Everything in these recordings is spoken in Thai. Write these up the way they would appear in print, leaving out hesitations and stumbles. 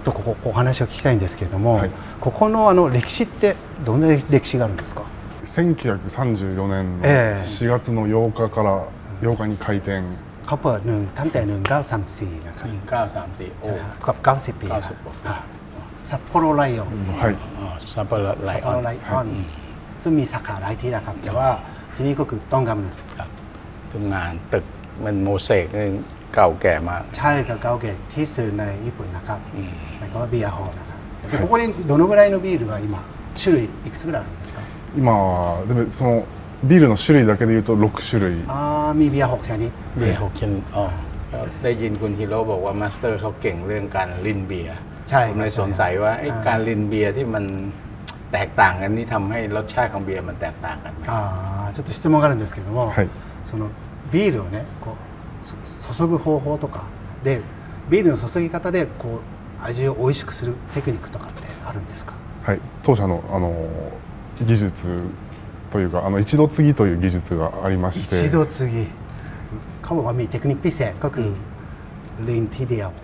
とここお話を聞きたいんですけれども、ここの歴史ってどんな歴史があるんですか。 1934年の4月の8日から8日に開店。 เขาเปิดตั้งแต่1934นะครับ 1934โอ้กับ90 ปีซัปโปโรไลออนซัปโปโรไลออนซึ่งมีสาขาหลายที่นะครับแต่ว่าที่นี่ก็คือต้นกำเนิดทุกงานตึกมันโมเสกเก่าแก่มากใช่ครับเก่าแก่ที่สุดในญี่ปุ่นนะครับหมายความว่าเบียร์ฮอลนะครับでここにどのぐらいのビールが今種類いくつぐらいあるんですか。 今はでもそのビールの種類だけでいうと6種類。 มีเบียร์6ชนิดเบียร์6ชนิดได้ยินคุณฮิโร่บอกว่ามาสเตอร์เขาเก่งเรื่องการรินเบียร์ผมเลยสนใจว่าการรินเบียร์ที่มันแตกต่างกันนี่ทำให้รสชาติของเบียร์มันแตกต่างกันไหมちょっと質問があるんですけども、そのビールをねこう注ぐ方法とかでビールの注ぎ方でこう味を美味しくするテクニックとかってあるんですか。 はい、当社の技術というか一度継ぎという技術がありまして。 一度継ぎเขาบอกว่ามีเทคนิคพิเศษก็คือลินทีเดียว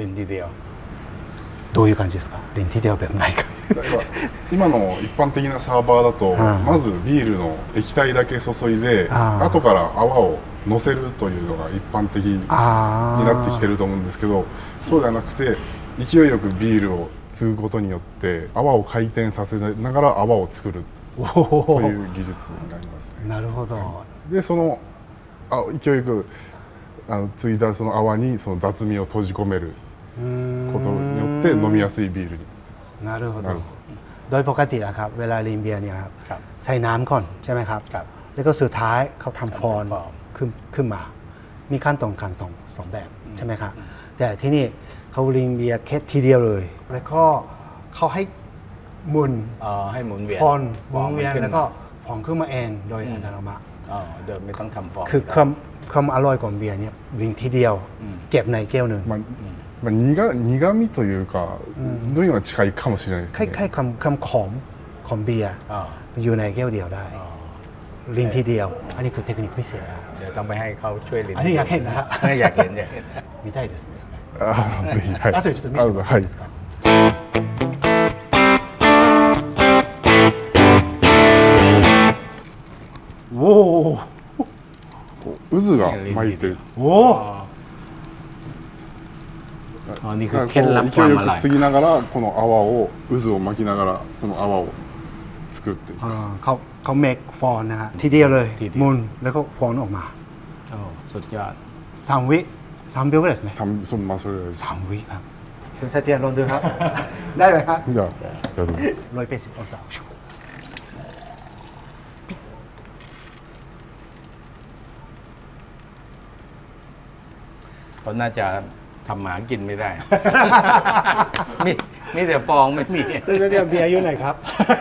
どういう感じですか。リンティデオแบบไหนか今の一般的なサーバーだとまずビールの液体だけ注いで後から泡を乗せるというのが一般的になってきてると思うんですけど、そうではなくて勢いよくビールを継ぐことによって泡を回転させながら泡を作るという技術になりますね。 なるほど。 でその勢いよく継いだその泡にその雑味を閉じ込めることによって飲みやすいビールになるほど。โดยปกตินะครับเวลาลินเบียร์เนี่ยครับใส่น้ำก่อนใช่ไหมครับแล้วก็สุดท้ายเขาทำฟอนขึ้นมามีขั้นตอนการสองแบบใช่ไหมครับแต่ที่นี่เขาลินเบียร์แค่ทีเดียวเลยแล้วก็เขาให้หมุนเวียนฟอนหมุนเวียนแล้วก็ฟองขึ้นมาเองโดยอัตโนมัติโดยไม่ต้องทำฟองคือความอร่อยของเบียร์เนี่ยลินทีเดียวเก็บในแก้วหนึ่ง苦味というかどういうのが近いかもしれないですね。 คล้ายๆความขมของเบียร์อยู่ในแก้วเดียวได้ลินทีเดียวอันนี้คือเทคนิคพิเศษเดี๋ยวต้องไปให้เขาช่วยลินอันนี้อยากเห็นนะครับอยากเห็น見たいですねそれ。 ぜひはい。 あとでちょっと見せてもらっていいですか。おお。 渦が巻いてる。 おお。 นี่คือเคล็ดลับความอร่อย継ぎながらこの泡を渦を巻きながらこの泡を作っていく。 เขาเมคฟอนนะฮะทีเดียวเลยมุนแล้วก็ฟอนออกมาสุดยอด 3秒ぐらいですね。3วิครับคุณเซเตียนลองดูครับได้ไหมครับ180องศาเขาน่าจะทำหมากินไม่ได้มีแต่ฟองไม่มีคุณเซเตียนเบียร์อยู่ไหนครับ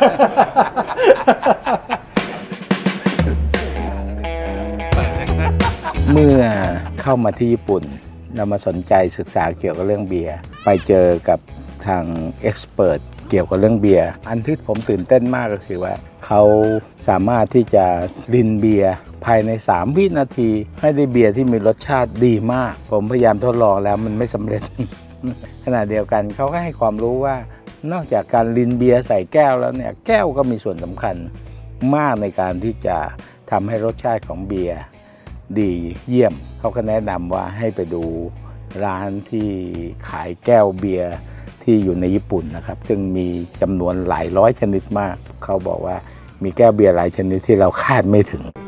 เมื่อเข้ามาที่ญี่ปุ่นเรามาสนใจศึกษาเกี่ยวกับเรื่องเบียร์ไปเจอกับทางเอ็กซ์เพรสเกี่ยวกับเรื่องเบียร์อันที่ผมตื่นเต้นมากก็คือว่าเขาสามารถที่จะรินเบียร์ภายใน3วินาทีให้ได้เบียร์ที่มีรสชาติดีมากผมพยายามทดลองแล้วมันไม่สำเร็จ ขณะเดียวกันเขาก็ให้ความรู้ว่านอกจากการรินเบียร์ใส่แก้วแล้วเนี่ยแก้วก็มีส่วนสำคัญมากในการที่จะทำให้รสชาติของเบียร์ดีเยี่ยมเขาก็แนะนำว่าให้ไปดูร้านที่ขายแก้วเบียร์ที่อยู่ในญี่ปุ่นนะครับซึ่งมีจำนวนหลายร้อยชนิดมากเขาบอกว่ามีแก้วเบียร์หลายชนิดที่เราคาดไม่ถึง